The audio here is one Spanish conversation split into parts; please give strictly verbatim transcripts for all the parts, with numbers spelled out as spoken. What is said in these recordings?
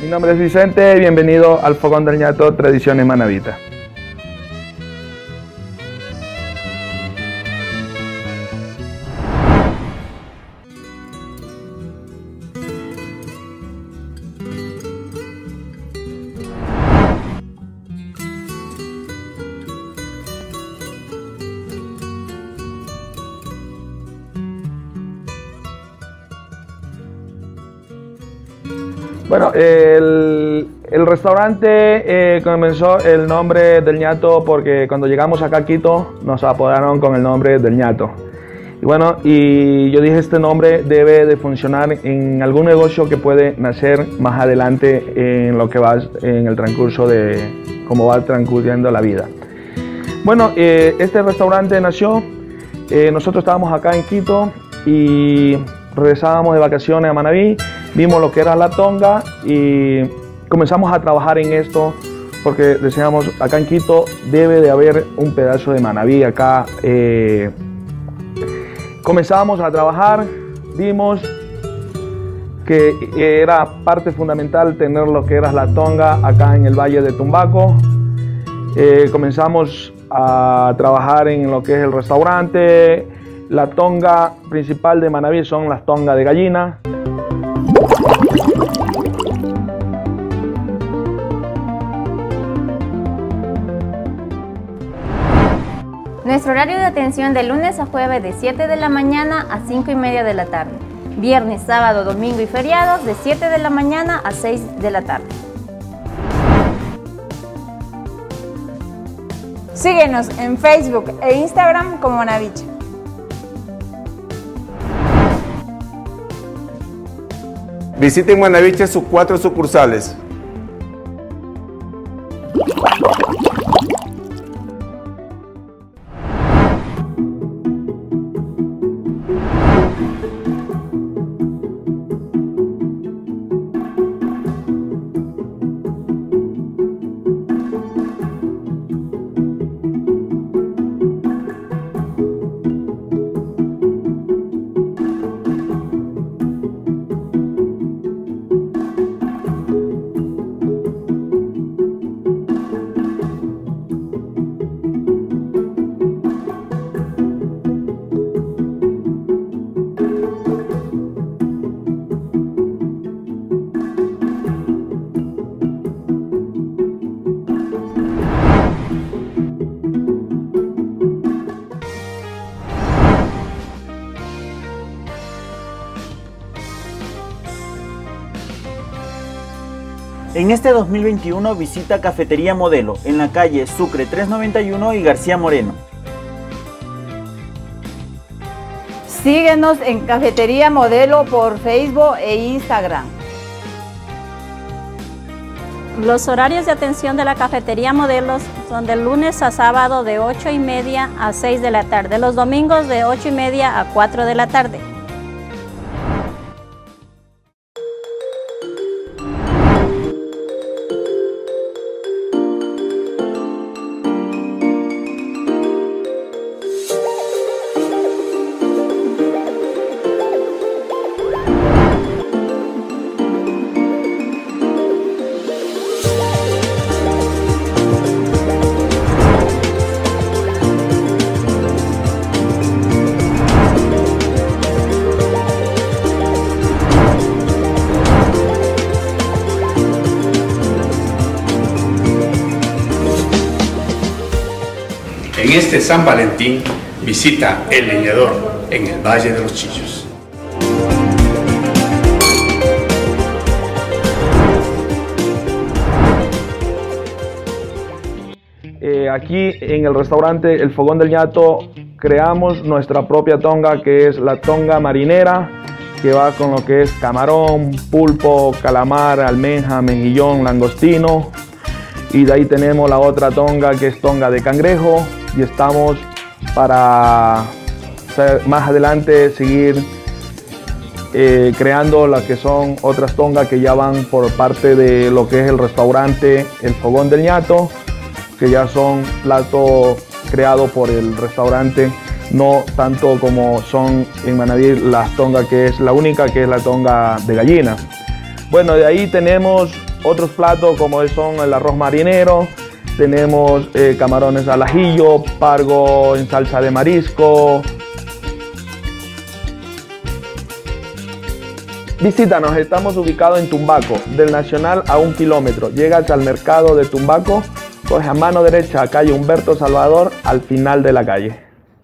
Mi nombre es Vicente, bienvenido al Fogón del Ñato Tradiciones Manavitas. Bueno, el, el restaurante eh, comenzó el nombre del Ñato porque cuando llegamos acá a Quito nos apodaron con el nombre del Ñato. Y bueno, y yo dije, este nombre debe de funcionar en algún negocio que puede nacer más adelante en lo que va en el transcurso de cómo va transcurriendo la vida. Bueno, eh, este restaurante nació, eh, nosotros estábamos acá en Quito y regresábamos de vacaciones a Manaví, vimos lo que era la tonga y comenzamos a trabajar en esto porque decíamos, acá en Quito debe de haber un pedazo de Manaví acá. Eh, comenzamos a trabajar, vimos que era parte fundamental tener lo que era la tonga acá en el Valle de Tumbaco. Eh, comenzamos a trabajar en lo que es el restaurante. La tonga principal de Manaví son las tongas de gallina. Nuestro horario de atención de lunes a jueves de siete de la mañana a cinco y media de la tarde. Viernes, sábado, domingo y feriados de siete de la mañana a seis de la tarde. Síguenos en Facebook e Instagram como Manaviche. Visiten Manaviche sus cuatro sucursales. En este dos mil veintiuno visita Cafetería Modelo en la calle Sucre trescientos noventa y uno y García Moreno. Síguenos en Cafetería Modelo por Facebook e Instagram. Los horarios de atención de la Cafetería Modelos son de lunes a sábado de ocho y media a seis de la tarde, los domingos de ocho y media a cuatro de la tarde. En este San Valentín, visita El Leñador en el Valle de los Chillos. Eh, aquí en el restaurante El Fogón del Ñato creamos nuestra propia tonga, que es la tonga marinera, que va con lo que es camarón, pulpo, calamar, almeja, mejillón, langostino. Y de ahí tenemos la otra tonga, que es tonga de cangrejo, y estamos para más adelante seguir eh, creando las que son otras tongas que ya van por parte de lo que es el restaurante El Fogón del Ñato, que ya son platos creados por el restaurante, no tanto como son en Manaví las tongas, que es la única, que es la tonga de gallina. Bueno, de ahí tenemos otros platos como son el arroz marinero, tenemos eh, camarones al ajillo, pargo en salsa de marisco. Visítanos, estamos ubicados en Tumbaco, del Nacional a un kilómetro. Llegas al mercado de Tumbaco, coges a mano derecha a calle Humberto Salvador, al final de la calle.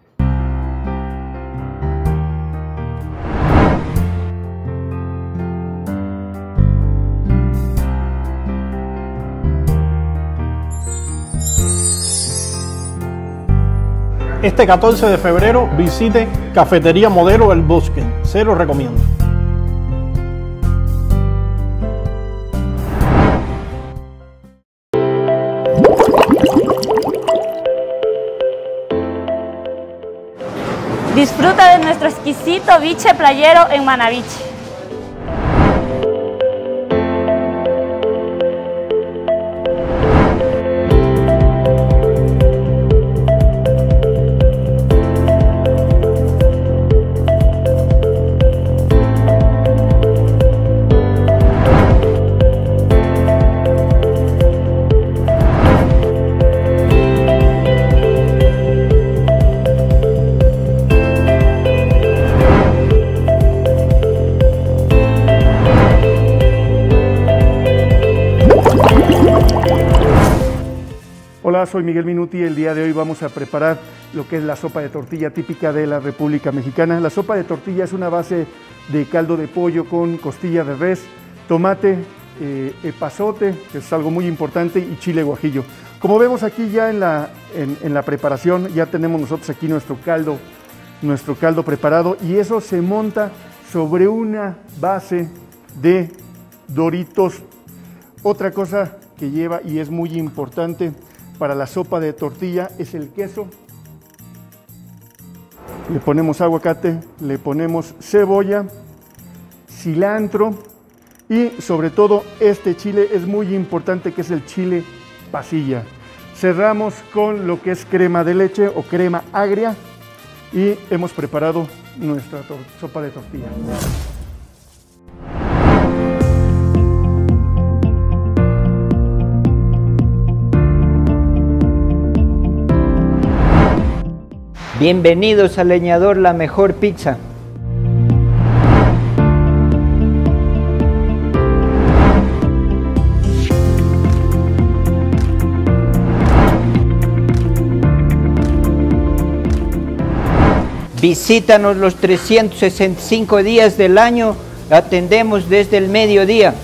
Este catorce de febrero visite Cafetería Modelo El Bosque. Se lo recomiendo. Disfruta de nuestro exquisito biche playero en Manaviche. Hola, soy Miguel Minuti y el día de hoy vamos a preparar lo que es la sopa de tortilla típica de la República Mexicana. La sopa de tortilla es una base de caldo de pollo con costilla de res, tomate, eh, epazote, que es algo muy importante, y chile guajillo. Como vemos aquí ya en la, en, en la preparación, ya tenemos nosotros aquí nuestro caldo, nuestro caldo preparado, y eso se monta sobre una base de Doritos. Otra cosa que lleva y es muy importante para la sopa de tortilla es el queso. Le ponemos aguacate, le ponemos cebolla, cilantro y sobre todo este chile es muy importante, que es el chile pasilla. Cerramos con lo que es crema de leche o crema agria y hemos preparado nuestra sopa de tortilla. Bienvenidos al Leñador, la mejor pizza. Visítanos los trescientos sesenta y cinco días del año, atendemos desde el mediodía.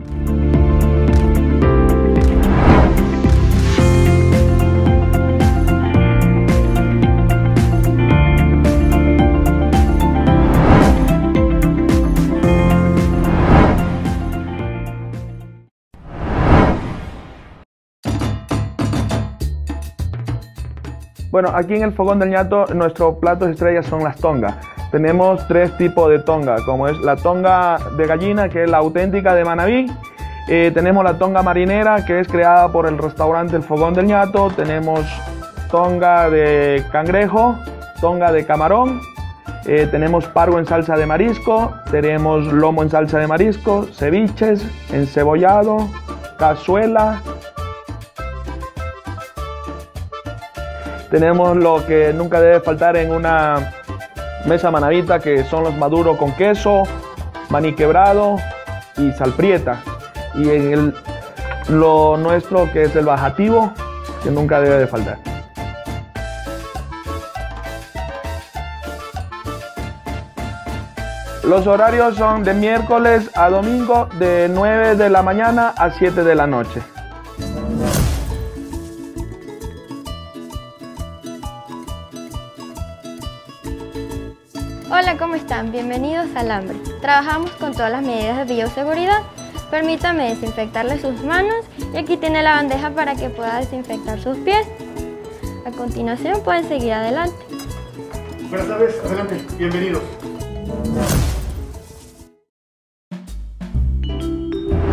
Bueno, aquí en el Fogón del Ñato, nuestros platos estrellas son las tongas. Tenemos tres tipos de tonga, como es la tonga de gallina, que es la auténtica de Manaví. Eh, tenemos la tonga marinera, que es creada por el restaurante El Fogón del Ñato. Tenemos tonga de cangrejo, tonga de camarón. Eh, tenemos pargo en salsa de marisco. Tenemos lomo en salsa de marisco, ceviches, encebollado, cazuela. Tenemos lo que nunca debe faltar en una mesa manavita, que son los maduros con queso, maní quebrado y salprieta. Y en el, lo nuestro, que es el bajativo, que nunca debe de faltar. Los horarios son de miércoles a domingo, de nueve de la mañana a siete de la noche. Hola, ¿cómo están? Bienvenidos al Hambre. Trabajamos con todas las medidas de bioseguridad. Permítame desinfectarle sus manos y aquí tiene la bandeja para que pueda desinfectar sus pies. A continuación pueden seguir adelante. Buenas tardes, adelante, bienvenidos.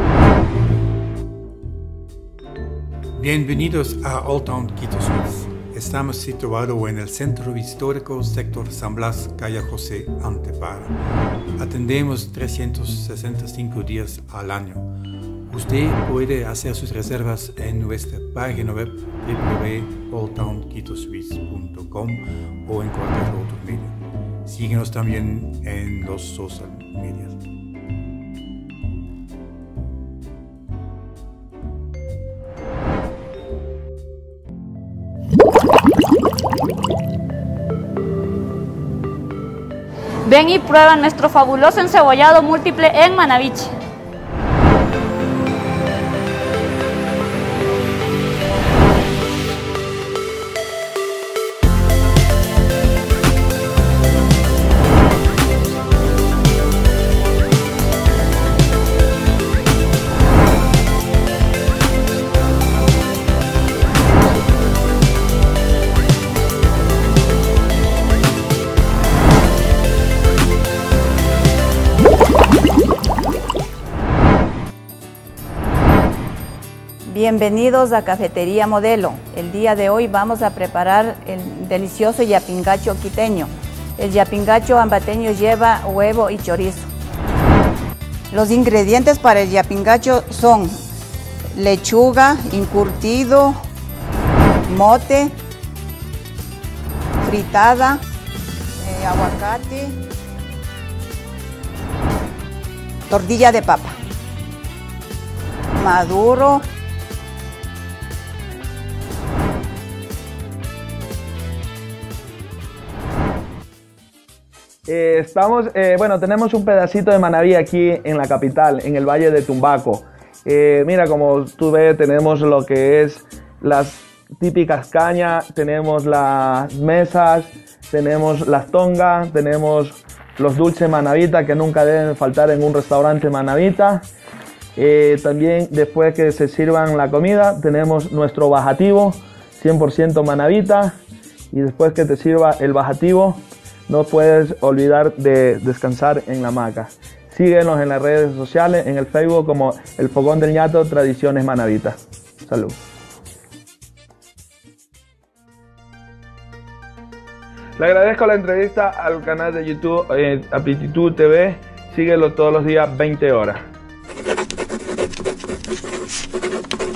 Bienvenidos a Old Town Quito Sur. Estamos situados en el Centro Histórico Sector San Blas, calle José Antepara. Atendemos trescientos sesenta y cinco días al año. Usted puede hacer sus reservas en nuestra página web w w w punto old town quito swiss punto com o en cualquier otro medio. Síguenos también en los social medios. Ven y prueba nuestro fabuloso encebollado múltiple en Manaviche. Bienvenidos a Cafetería Modelo. El día de hoy vamos a preparar el delicioso yapingacho quiteño. El yapingacho ambateño lleva huevo y chorizo. Los ingredientes para el yapingacho son lechuga, encurtido, mote, fritada, eh, aguacate, tortilla de papa, maduro, Eh, estamos, eh, bueno, tenemos un pedacito de Manaví aquí en la capital, en el Valle de Tumbaco. Eh, mira, como tú ves, tenemos lo que es las típicas cañas, tenemos las mesas, tenemos las tongas, tenemos los dulces manavita que nunca deben faltar en un restaurante manavita. Eh, también después que se sirvan la comida, tenemos nuestro bajativo, cien por ciento manavita. Y después que te sirva el bajativo, no puedes olvidar de descansar en la hamaca. Síguenos en las redes sociales, en el Facebook como El Fogón del Ñato Tradiciones Manavita. Salud. Le agradezco la entrevista al canal de YouTube eh, Aptitud T V. Síguelo todos los días, veinte horas.